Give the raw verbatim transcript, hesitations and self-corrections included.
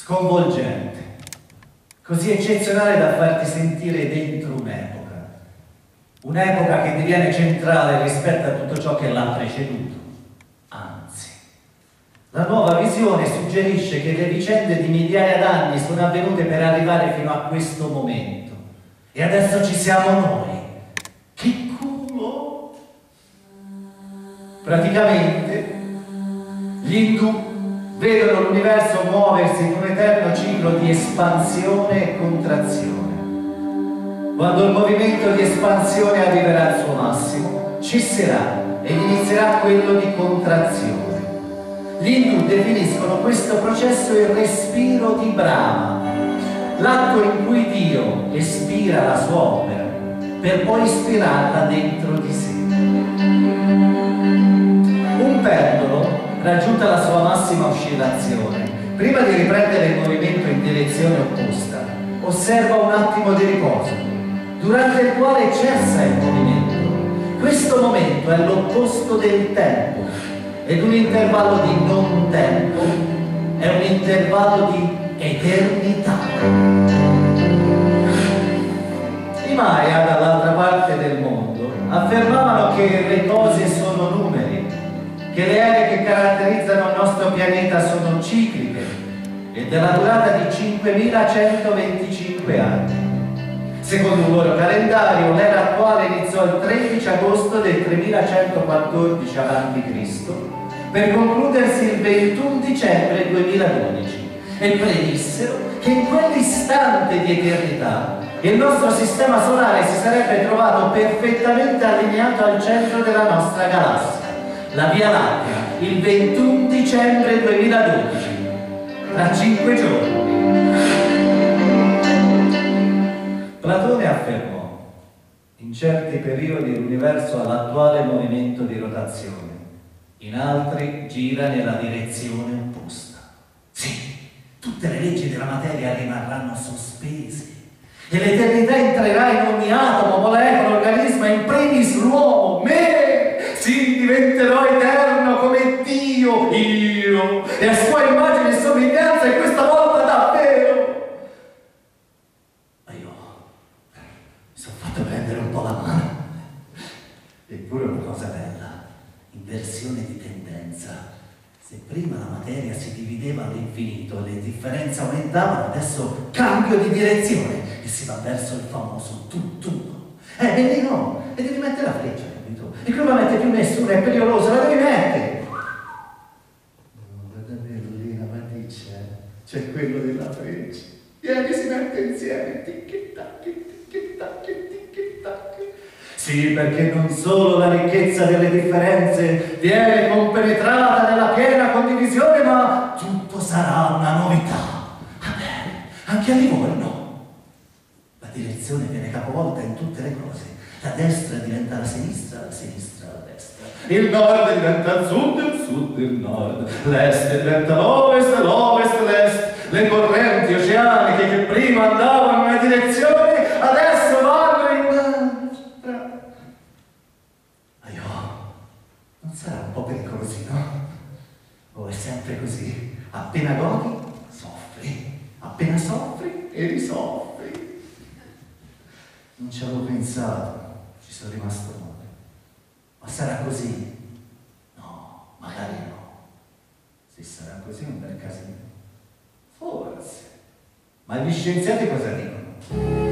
sconvolgente, così eccezionale da farti sentire dentro un'epoca, un'epoca che diviene centrale rispetto a tutto ciò che l'ha preceduto. Anzi, la nuova visione suggerisce che le vicende di migliaia d'anni sono avvenute per arrivare fino a questo momento. E adesso ci siamo noi. Che culo! Praticamente, gli Indù vedono l'universo muoversi in un eterno ciclo di espansione e contrazione. Quando il movimento di espansione arriverà al suo massimo, cesserà ed inizierà quello di contrazione. Gli Indù definiscono questo processo il respiro di Brahma, l'atto in cui Dio espira la sua opera per poi ispirarla dentro di sé. Un pendolo, raggiunta la sua massima oscillazione, prima di riprendere il movimento in direzione opposta, osserva un attimo di riposo, durante il quale cessa il movimento. Questo momento è l'opposto del tempo, ed un intervallo di non tempo è un intervallo di eternità. I Maya, dall'altra parte del mondo, affermavano che le cose sono numeri, che le ere che caratterizzano il nostro pianeta sono cicliche e della durata di cinquemilacentoventicinque anni. Secondo il loro calendario, l'era attuale iniziò il tredici agosto del tremilacentoquattordici avanti Cristo per concludersi il ventuno dicembre duemiladodici. E predissero che in quell'istante di eternità il nostro sistema solare si sarebbe trovato perfettamente allineato al centro della nostra galassia, la Via Lattea, il ventuno dicembre duemiladodici, tra cinque giorni. Platone affermò: in certi periodi l'universo ha l'attuale movimento di rotazione, in altri gira nella direzione opposta. Sì, tutte le leggi della materia rimarranno sospese e l'eternità entrerà in ogni atomo, molecola, organismo e in primis l'uomo, me! Sì, diventerò eterno come Dio, io, e a sua immagine e somiglianza, e questa volta davvero. Ma io mi sono fatto prendere un po' la mano. Eppure una cosa bella, inversione di tendenza. Se prima la materia si divideva all'infinito, le differenze aumentavano, adesso cambio di direzione e si va verso il famoso tutt'uno. Eh, e lì no, e devi mettere la freccia, capito? E qui non la mette più nessuno, è pericolosa, la devi mettere! No, davvero lì la matrice, c'è quello della freccia. Vieni, si mette insieme, tic-tac, tic-tac, tic-tac. Sì, perché non solo la ricchezza delle differenze viene compenetrata nella piena condivisione, ma tutto sarà una novità. Vabbè, anche a Livorno. La direzione viene capovolta in tutte le cose. La destra diventa la sinistra, la sinistra la destra. Il nord diventa il sud, il sud il nord. L'est diventa l'ovest, l'ovest l'est. Le correnti oceaniche che prima andavano in una direzione, adesso vanno in non sarà un po' pericolosino? O è sempre così? Appena godi, soffri. Appena soffri, e risoffri. Non ci avevo pensato, ci sono rimasto male. Ma sarà così? No, magari no. Se sarà così è un bel casino. Forse. Ma gli scienziati cosa dicono?